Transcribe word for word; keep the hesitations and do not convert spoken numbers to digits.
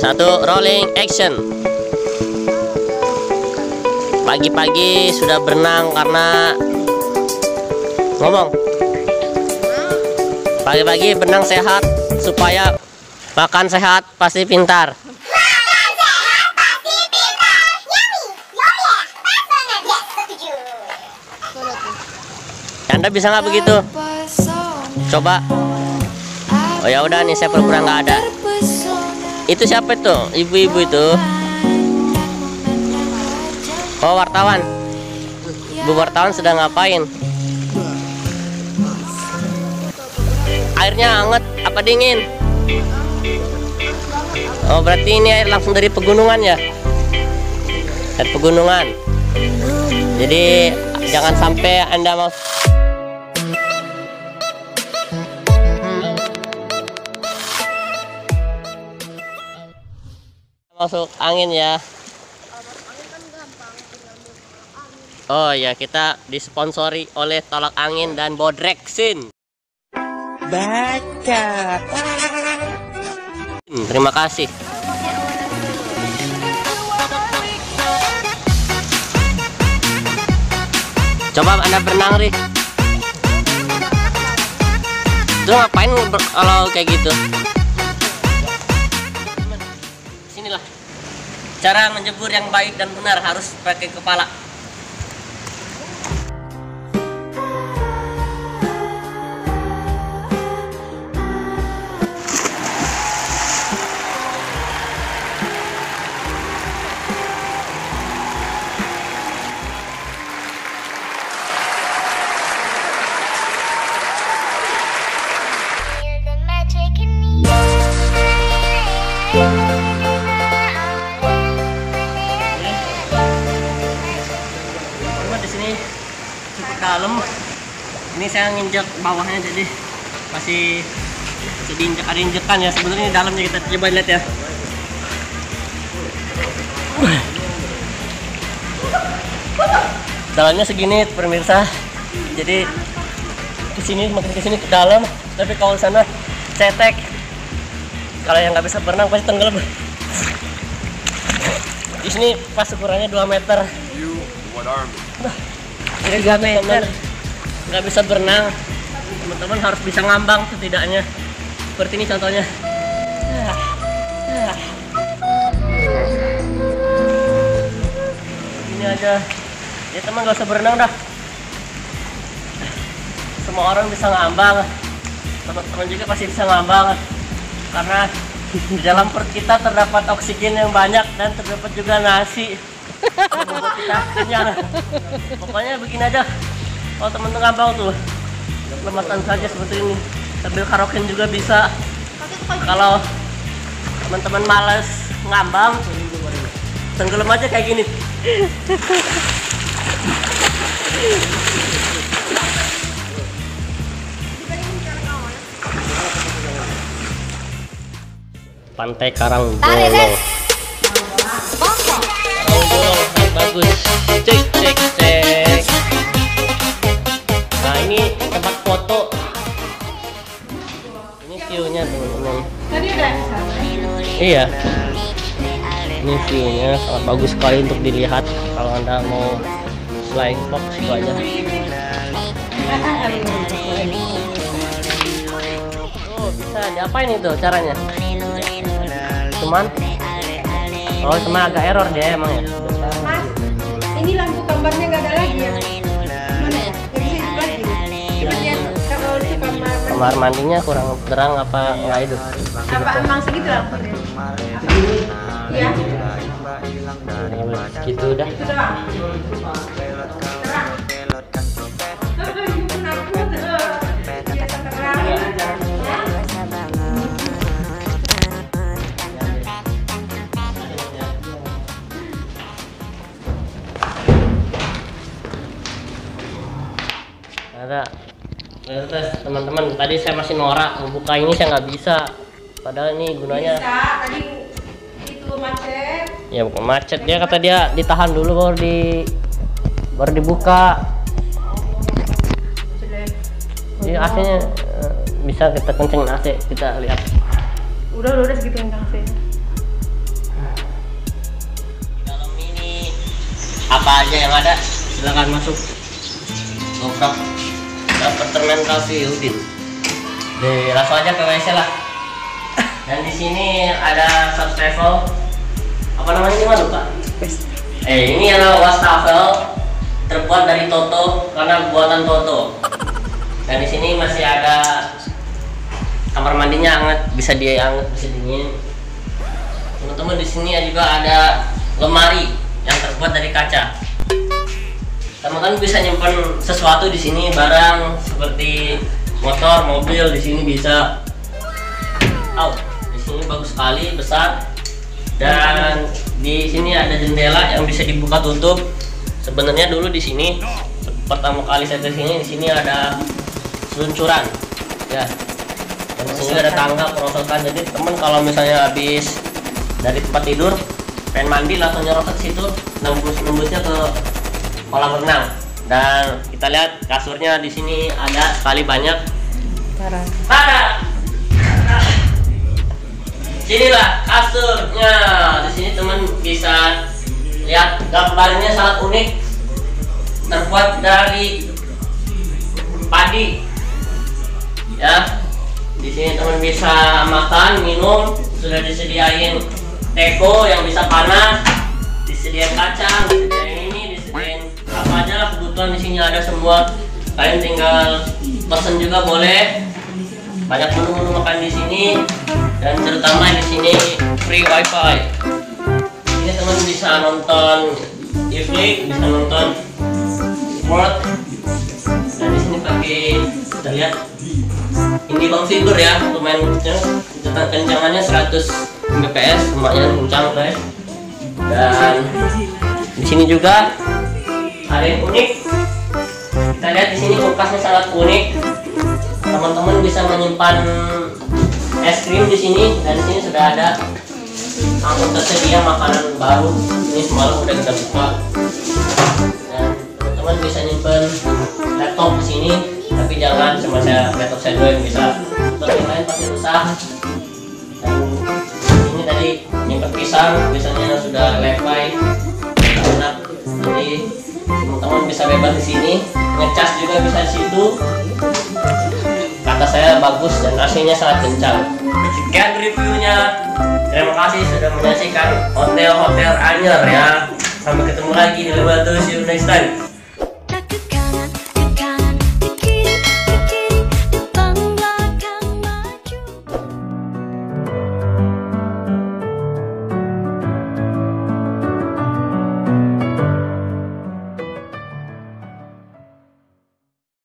tiga, satu, rolling action. Pagi-pagi sudah berenang karena ngomong. Pagi-pagi berenang sehat supaya makan sehat pasti pintar. Anda bisa nggak begitu? Coba. Oh ya udah nih, saya pura-pura nggak ada. Itu siapa itu? Ibu-ibu itu? Oh, wartawan. Ibu wartawan sedang ngapain? Airnya hangat apa dingin? Oh, berarti ini air langsung dari pegunungan ya? Dari pegunungan. Jadi jangan sampai Anda mau masuk angin ya. Oh ya, kita disponsori oleh tolak angin dan Bodrexin. Baca. Terima kasih. Coba Anda berenang, Ri. Itu ngapain kalau kayak gitu? Sinilah. Cara menjebur yang baik dan benar harus pakai kepala. Cukup dalam. Ini saya nginjek bawahnya, jadi masih jadi injek ada injekan ya. Sebenarnya di dalamnya, kita coba lihat ya. Dalamnya segini pemirsa. Jadi ke sini makin ke sini ke dalam, tapi kalau sana cetek. Kalau yang nggak bisa berenang pasti tenggelam. Di sini pas ukurannya dua meter. Nah, tiga meter. Nggak bisa berenang, teman-teman harus bisa ngambang setidaknya. Seperti ini contohnya. Ini aja. Ya teman, nggak usah berenang dah. Semua orang bisa ngambang. Teman-teman juga pasti bisa ngambang. Karena di dalam perut kita terdapat oksigen yang banyak dan terdapat juga nasi. Membuat kita kenyang. Pokoknya begini aja. Kalau teman-teman ngambang tuh, lematan saja seperti ini. Sambil karaoke juga bisa. Kalau teman-teman malas ngambang, tenggelam aja kayak gini. Pantai Karang Bolong. Bagus, cek cek cek. Nah, ini tempat foto. Ini view-nya teman-teman. Iya. Ini view-nya sangat bagus sekali untuk dilihat. Kalau Anda mau flying fox itu aja. Oh, bisa diapain itu caranya? Cuman, oh cuma agak error dia emang ya. Mas, ini lampu gambarnya nggak ada lagi ya? Mana ya? Nggak bisa hidup lagi. Coba lihat kalau di kamar Kamar mandinya kurang terang apa nggak itu? apa emang segitu lampunya? Iya. Gitu udah. Itu doang. Terang. Biasa terang. Ada. Terus teman-teman, tadi saya masih norak membuka ini, saya nggak bisa. Padahal ini gunanya. Bisa, tadi itu macet. Ya bukan macet, dia kata dia ditahan dulu baru di baru dibuka. Jadi A C-nya uh, bisa kita kencengin A C, kita lihat. Udah udah, udah segitu kencang sih. apa aja yang ada, silakan masuk. Goprak apartemen Cafe Udin. Deh, langsung aja ke W C lah. Dan di sini ada sub travel. Apa namanya ini mana Pak? Eh, ini adalah wastafel terbuat dari Toto karena buatan Toto. Dan di sini masih ada kamar mandinya hangat, bisa dia hangat, bisa dingin. Teman-teman di sini juga ada lemari yang terbuat dari kaca. Teman-teman bisa nyimpan sesuatu di sini, barang seperti motor, mobil di sini bisa. Oh, di sini bagus sekali, besar. Dan di sini ada jendela yang bisa dibuka tutup. Sebenarnya dulu di sini pertama kali saya ke sini, di sini ada seluncuran, ya. Dan di sini ada tangga perosotan. Jadi teman kalau misalnya habis dari tempat tidur, pengen mandi langsung nyerot ke situ, nembus-nembusnya ke kolam renang. Dan kita lihat kasurnya di sini ada sekali banyak. Parah. Parah. Inilah kasurnya. Di sini teman bisa lihat gambarnya sangat unik, terbuat dari padi. Ya, di sini teman bisa makan, minum, sudah disediain teko yang bisa panas, disediain kacang, disediain ini, disediain apa aja lah kebutuhan di sini ada semua. Kalian tinggal pesen juga boleh. Banyak menu-menu makan di sini. Dan terutama di sini free wifi. Ini teman bisa nonton Netflix, bisa nonton sport. Dan di sini pakai, kita lihat ini bang figur ya, lumayan kencang. Kencangannya seratus M B P S, lumayan kencang guys. Dan di sini juga ada yang unik. Kita lihat di sini kulkasnya sangat unik. Teman-teman bisa menyimpan es krim di sini, dan di sini sudah ada langsung tersedia makanan baru. Ini semalam udah kita buka. Dan teman-teman bisa nyimpen laptop di sini, tapi jangan cuma saya laptop saya doang yang bisa. Laptop yang lain pasti rusak. Dan ini tadi nyimpen pisang, biasanya sudah wifi, enak. Jadi teman-teman bisa bebas di sini, ngecas juga bisa di situ. Kata saya bagus dan A C-nya sangat kencang. Sekian reviewnya. Terima kasih sudah menyaksikan hotel-hotel Anyer ya. Sampai ketemu lagi di Lebatu. See you next time.